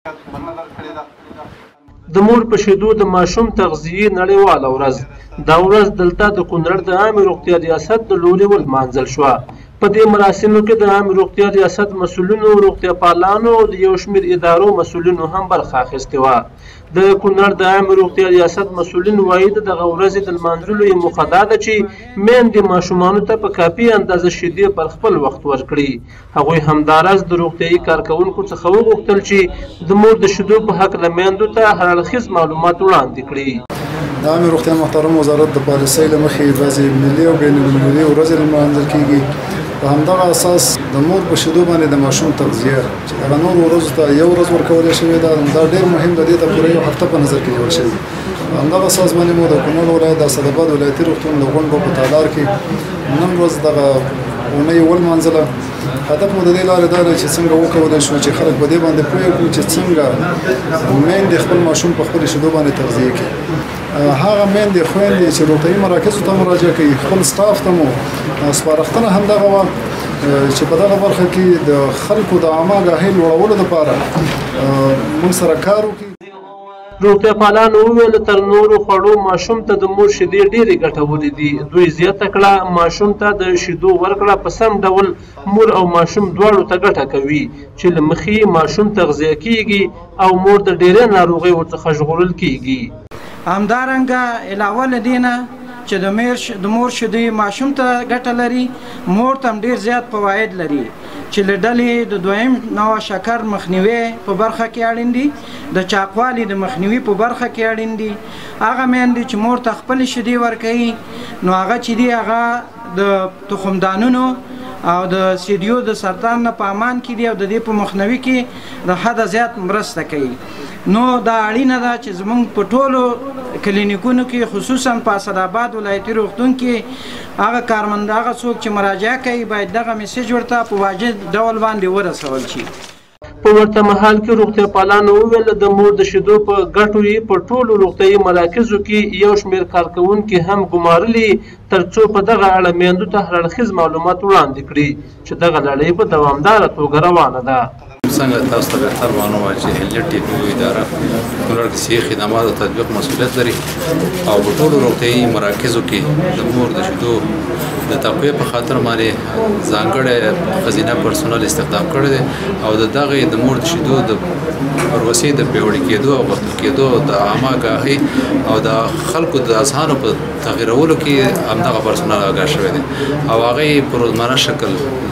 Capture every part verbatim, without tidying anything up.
د مور په شیدو د ماشوم تغذیې نړیواله ورځ. دا ورځ دلته د کونړ د عامې روغتیا ریاست د لوري ولمانځل شوه. په دې مراسمو کې د عامې روغتیا ریاست مسؤلینو، روغتیا پالانو او د یو شمېر ادارو مسؤلینو هم برخه اخیستې وه. د کونړ د عامې روغتیا ریاست مسؤلین وایي د دغه ورځې د لمانځلو یې موخه دا ده چې میندې ماشومانو ته په کافي اندازه شیدې پر خپل وخت ورکړي. هغوی همداراز د روغتیایي کارکوونکو څخه وغوښتل چې د مور د شیدو په هکله میندو ته هر اړخیز معلومات وړاندې کړي. د عامې روغتیا محترم وزارت د پالیسۍ له مخې بعضې ملي او بین المللي ورځې لمانځل کېږي. په همدغه اساس د مور په شیدو باندې د ماشوم تغذیه چې هغه نورو ورځو ته یو ورځ ورکولی شوې ده، دا ډېر مهم ده. دې ته پوره یو هفته په نظر کې نیول شوي. په همدغه اساس باندې مو د کونړ ولایت د اسداباد ولایتي روغتون د غونډو په تالار کې نن ورځ دغه اونۍ ولمانځله. هدف مو د دې لارې دا دی چې څنګه وکولی شو چې خلک په دې باندې پوه کړو چې څنګه میندې خپل ماشوم په خپلې شیدو باندې تغذیه کړي. هغه میندې خویندې چې روغتیایي مراکزو ته مراجعه کوي، خپل سټاف ته مو سپارښتنه همدغه وه چې په دغه برخه کې د خلکو د عامه آګاهۍ لوړولو لپاره موږ سره کار وکړي. روغتیا پالانو وویل تر نورو خوړو ماشوم ته د مور شیدې ډېرې ګټورې دي. دوی زیاته کړه ماشوم ته د شیدو ورکړه په سم ډول مور او ماشوم دواړو ته ګټه کوي چې له مخې ماشوم تغذیه کیږي او مور د ډېرې ناروغۍ ورڅخه ژغورل کیږي. همدارنګه علاوه له دې نه چې د مور شیدې ماشوم ته ګټه لري، مور ته هم ډېر زیات فواید لري چې له ډلې د دویم نوع شکر مخنیوي په برخه کې اړین دي، د چاقوالي د مخنیوي په برخه کې اړین دي. هغه میندې چې مور ته خپلې شیدې ورکوي نو هغه چې دي هغه د تخمدانونو او د سیډیو د سرطان نه په امان کې دي او د دې په مخنیوي کې د حده زیات مرسته کوي. نو دا اړینه ده چې زموږ په ټولو کلینیکونو کې خصوصا په اسداباد ولایتي روغتون کې هغه کارمند هغه څوک چې مراجعه کوي باید دغه میسیج ورته په واجب ډول باندې ورسول شي. په ورته مهال کې روغتیا پالانو وویل د مور د شیدو په ګټو یې په ټولو روغتیایي مراکزو کې یو شمېر کارکوونکي هم ګمارلي ترڅو په دغه اړه میندو ته هر اړخیز معلومات وړاندې کړي چې دغه لړۍ په دوامداره توګه روانه ده. څنګه تاسو ته بهتر معلومه وه چې هیلټ ټي پي اداره کونړ کې صحي خدماتو تطبیق مسؤلیت لري او په ټولو روغتیایي مراکزو کې د مور د شیدو د تقویې په خاطر باندې ځانګړی ښځینه پرسونل استخدام کړی دی او د دغې د مور د شیدو د پروسې د پیاوړي کېدو او غښتلي کېدو د عامه آګاهۍ او د خلکو د اذهانو په تغیرولو کې همدغه پرسونل آګاه شوی دی او هغه یې په روزمره شکل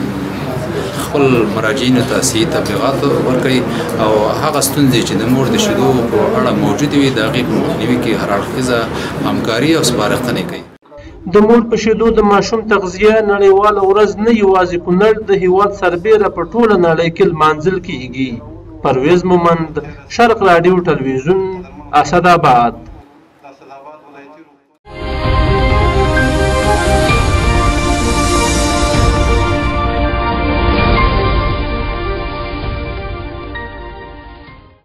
خپل مراجعینو ته صحي تبلیغات ورکوي او هغه ستونزې چې د مور د شیدو په اړه موجودې وي د هغې په مخنیوي کې هر اړخیزه همکاري او سپارښتنې کوي. د مور په شیدو د ماشوم تغذیه نړیواله ورځ نه یوازې کونړ د هیواد سربیره په ټوله نړۍ کې لمانځل کیږي. پرویز مومند، شرق راډیو ټلویزیون، اسداباد.